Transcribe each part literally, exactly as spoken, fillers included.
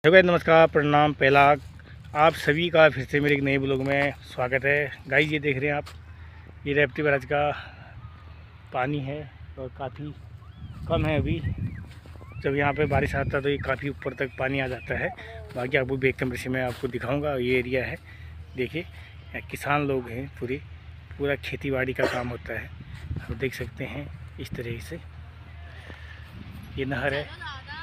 Hello, नमस्कार, प्रणाम, पहला आप सभी का फिर से मेरे एक नए ब्लॉग में स्वागत है। गाइस, ये देख रहे हैं आप, ये रेवती बैराज का पानी है और काफ़ी कम है अभी। जब यहाँ पे बारिश आता है तो ये काफ़ी ऊपर तक पानी आ जाता है। बाकी आपको बैक कैमरे से मैं आपको दिखाऊंगा। ये एरिया है, देखिए, यहाँ किसान लोग हैं, पूरे पूरा खेती बाड़ी का काम होता है। आप देख सकते हैं इस तरह से ये नहर है।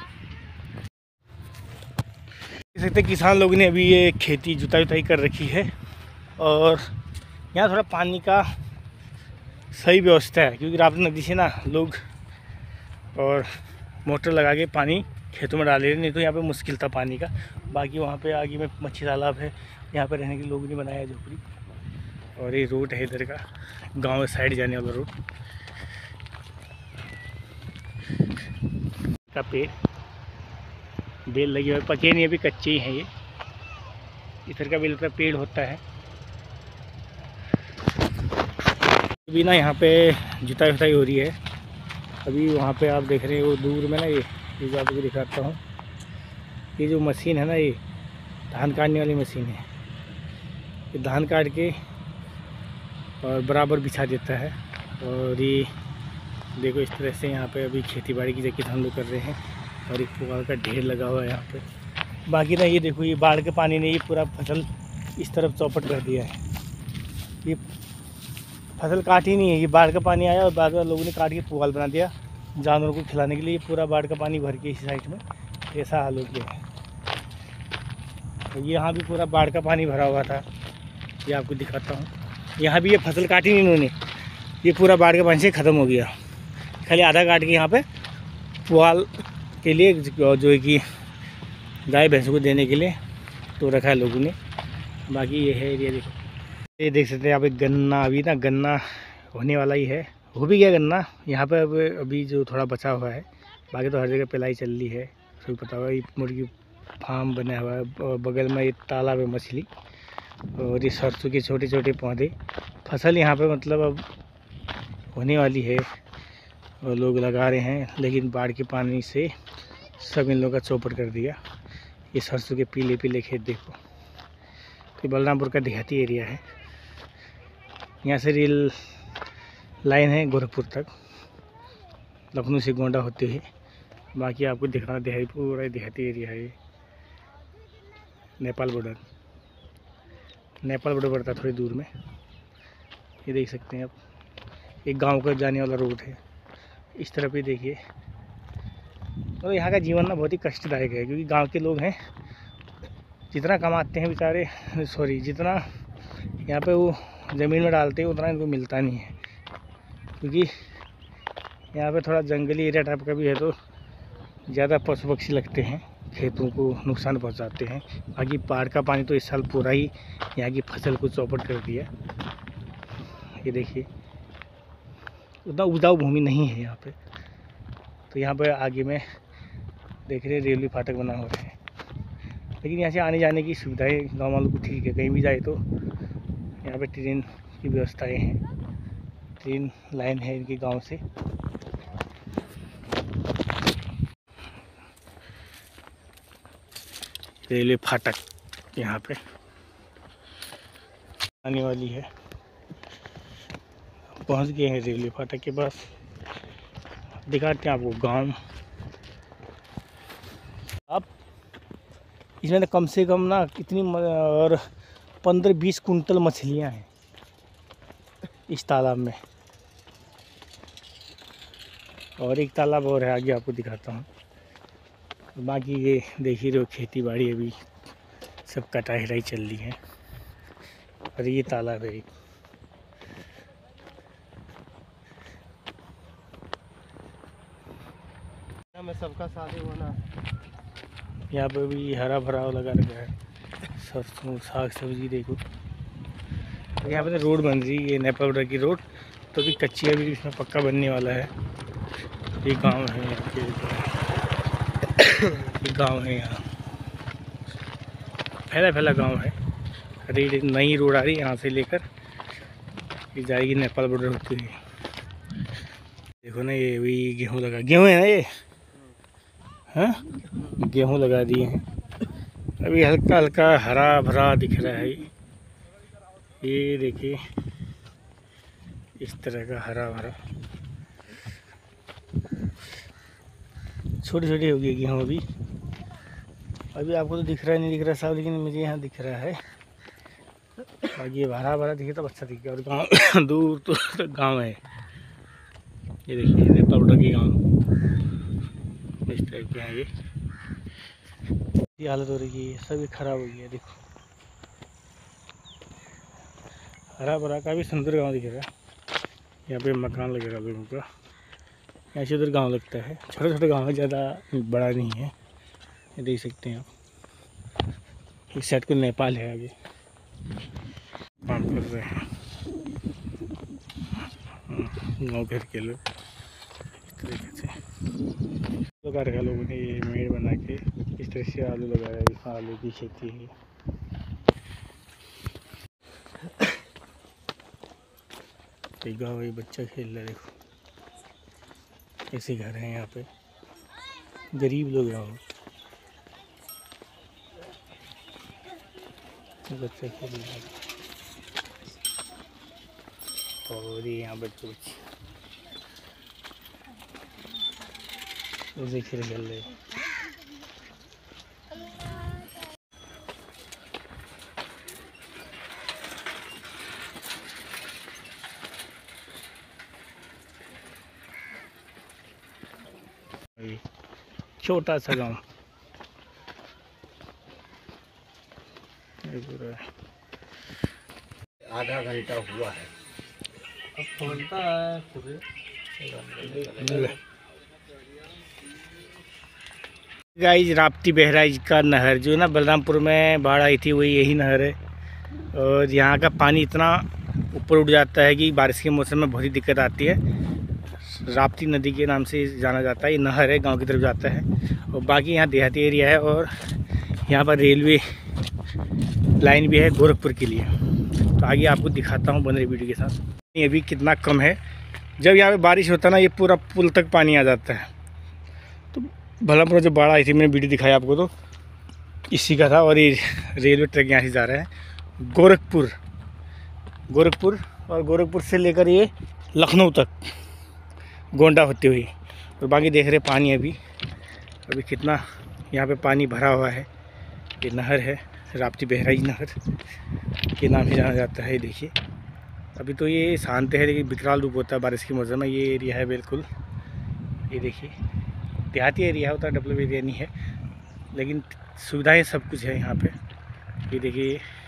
देख सकते हैं किसान लोगों ने अभी ये खेती जुताई जुताई कर रखी है और यहाँ थोड़ा पानी का सही व्यवस्था है, क्योंकि राप्ती नदी से ना लोग और मोटर लगा के पानी खेतों में डाल रहे, नहीं तो यहाँ पे मुश्किल था पानी का। बाकी वहाँ पे आगे में मच्छी तालाब है, यहाँ पे रहने के लिए लोग ने बनाया है झोपड़ी। और ये रोड है इधर का, गाँव साइड जाने वाला रोड का। पेड़ बेल लगे हुए, पके नहीं, अभी कच्चे ही हैं ये। इधर का बेल का पेड़ होता है। अभी ना यहाँ पे जुताई जुताई हो रही है। अभी वहाँ पे आप देख रहे हैं वो दूर में ना, ये ये जो आपको दिखाता हूँ, ये जो मशीन है ना, ये धान काटने वाली मशीन है। ये धान काट के और बराबर बिछा देता है। और ये देखो, इस तरह से यहाँ पे अभी खेती बाड़ी की जगह हम लोग कर रहे हैं और एक पुआल का ढेर लगा हुआ है यहाँ पे। बाकी ना ये देखो, ये बाढ़ के पानी ने ये पूरा फसल इस तरफ चौपट कर दिया है। ये फसल काटी नहीं है, ये बाढ़ का पानी आया और बाद में लोगों ने काट के पुआल बना दिया जानवरों को खिलाने के लिए। ये पूरा बाढ़ का पानी भर के इस साइड में ऐसा हाल हो गया है। तो यहाँ भी पूरा बाढ़ का पानी भरा हुआ था, ये आपको दिखाता हूँ। यहाँ भी ये फसल काटी नहीं इन्होंने, ये पूरा बाढ़ के पानी से ख़त्म हो गया। खाली आधा काट के यहाँ पे पुआल के लिए, जो है कि गाय भैंसों को देने के लिए तो रखा है लोगों ने। बाकी ये है एरिया, देखो, ये देख सकते हैं आप, एक गन्ना अभी ना गन्ना होने वाला ही है, हो भी गया गन्ना यहाँ पे। अब अभी जो थोड़ा बचा हुआ है, बाकी तो हर जगह पिलाई चल रही है। फिर पता हुआ ये मुर्गी फार्म बना हुआ है और बगल में ये तालाब है मछली, और ये सरसों के छोटे छोटे पौधे। फसल यहाँ पे मतलब अब होने वाली है और लोग लगा रहे हैं, लेकिन बाढ़ के पानी से सब इन लोगों का चौपट कर दिया। ये सरसों के पीले पीले खेत देखो। तो बलरामपुर का देहाती एरिया है। यहाँ से रेल लाइन है गोरखपुर तक, लखनऊ से गोंडा होते हुए। बाकी आपको दिखाना, देहाती पूरा देहाती एरिया है। ये नेपाल बॉर्डर, नेपाल बॉर्डर पड़ता है थोड़ी दूर में। ये देख सकते हैं आप, एक गांव का जाने वाला रोड है। इस तरफ ही देखिए। तो यहाँ का जीवन ना बहुत ही कष्टदायक है, क्योंकि गांव के लोग हैं, जितना कमाते हैं बेचारे, सॉरी जितना यहाँ पे वो ज़मीन में डालते हैं उतना इनको मिलता नहीं है। क्योंकि यहाँ पे थोड़ा जंगली एरिया टाइप का भी है, तो ज़्यादा पशु पक्षी लगते हैं, खेतों को नुकसान पहुँचाते हैं। बाकी बाढ़ का पानी तो इस साल पूरा ही यहाँ की फसल को चौपट कर दिया। ये देखिए, उतना उपजाऊ भूमि नहीं है यहाँ पे। तो यहाँ पे आगे में देख रहे हैं रेलवे फाटक बना हुआ है, लेकिन यहाँ से आने जाने की सुविधाएं गाँव वालों को ठीक है। कहीं भी जाए तो यहाँ पे ट्रेन की व्यवस्थाएं हैं, ट्रेन लाइन है इनके गांव से। रेलवे फाटक यहाँ पे आने वाली है, पहुँच गए हैं रेलवे फाटक के पास। दिखाते हैं आपको गांव। अब इसमें तो कम से कम ना कितनी और पंद्रह बीस कुंटल मछलियां हैं इस तालाब में। और एक तालाब और है, आगे आपको दिखाता हूँ। बाकी ये देख ही रहे हो, खेती बाड़ी अभी सब कटाई हटाई चल रही है। और ये तालाब है एक। में सबका शादी होना, यहाँ पे भी हरा भरा लगा रखा है, सरसों साग सब्जी देखो। यहाँ पे तो रोड बन रही है, नेपाल बॉर्डर की रोड, तो भी कच्ची है, अभी इसमें पक्का बनने वाला है। ये गांव है, ये गांव है, यहाँ फैला फैला गांव है। अरे नई रोड आ रही है यहाँ से लेकर, ये जाएगी नेपाल बॉर्डर होती हुई। देखो ना, ये भी गेहूँ लगा, गेहूँ है ना ये, हाँ गेहूँ लगा दिए हैं। अभी हल्का हल्का हरा भरा दिख रहा है। ये देखिए इस तरह का हरा भरा, छोटी छोटी होगी गेहूँ अभी। अभी आपको तो दिख रहा है नहीं दिख रहा साहब, लेकिन मुझे यहाँ दिख रहा है। और ये हरा भरा दिखे तब अच्छा दिखे। और गाँव दूर तो तक गाँव है। ये देखिए ये पाउडर की गाँव इस टाइप के हैं। ये ये हालत हो रही है, सभी खराब हो गई है। देखो हरा भरा काफ़ी सुंदर गांव दिख रहा है। यहाँ पे मकान लगेगा लोगों का। यहाँ से उधर गाँव लगता है, छोटे छोटे गाँव है, ज़्यादा बड़ा नहीं है। ये देख सकते हैं आप। इस साइड को नेपाल है। आगे काम कर रहे हैं गाँव घर के लोग इस तरीके से। प्रकार का लोगों ने ये मेड़ बना के इस तरह से आलू लगाया है। आलू की खेती है। एक गाँव ये बच्चा खेल रहा है। देखो ऐसे घर हैं यहाँ पे, गरीब लोग हैं। बच्चा खेल रहा है और ये यहाँ बच्चे बच्चे ऐसे खेल खेल रहे। छोटा सा गाँव आधा घंटा हुआ है। अब खोलता है गाइस। राप्ती बहराइच का नहर जो ना बलरामपुर में बाढ़ आई थी, वही यही नहर है। और यहाँ का पानी इतना ऊपर उठ जाता है कि बारिश के मौसम में बहुत ही दिक्कत आती है। राप्ती नदी के नाम से जाना जाता है। ये नहर है, गांव की तरफ जाता है। और बाकी यहाँ देहाती एरिया है। और यहाँ पर रेलवे लाइन भी है गोरखपुर के लिए। तो आगे आपको दिखाता हूँ बन रही वीडियो के साथ। ये अभी कितना कम है। जब यहाँ पे बारिश होता है ना, ये पूरा पुल तक पानी आ जाता है। तो बलरामपुर जो बाढ़ आई थी, मैंने वीडियो दिखाया आपको, तो इसी का था। और ये रेलवे ट्रैक यहाँ से जा रहा है गोरखपुर गोरखपुर और गोरखपुर से लेकर ये लखनऊ तक गोंडा होती हुई। और बाकी देख रहे पानी अभी अभी कितना यहाँ पे पानी भरा हुआ है। ये नहर है, राप्ती बहराइच नहर के नाम से जाना जाता है। देखिए अभी तो ये शांत है, लेकिन विकराल रूप होता है बारिश के मौसम में। ये एरिया है बिल्कुल, ये देखिए देहाती एरिया होता है, डेवलप एरिया नहीं है, लेकिन सुविधाएं सब कुछ है यहाँ पे। ये देखिए